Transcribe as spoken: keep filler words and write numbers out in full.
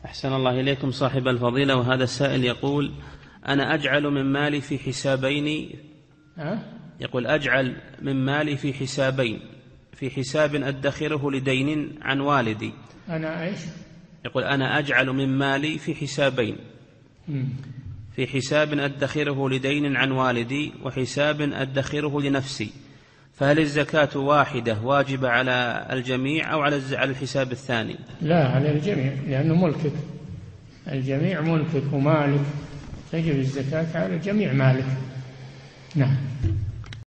أحسن الله إليكم صاحب الفضيلة. وهذا السائل يقول: أنا أجعل من مالي في حسابين أه؟ يقول أجعل من مالي في حسابين، في حساب أدخره لدين عن والدي. أنا إيش؟ يقول: أنا أجعل من مالي في حسابين، مم. في حساب أدخره لدين عن والدي وحساب أدخره لنفسي، فهل الزكاة واحدة واجبة على الجميع أو على الحساب الثاني؟ لا، على الجميع، لأنه ملكك، الجميع ملكك ومالك، تجب الزكاة على جميع مالك. نعم.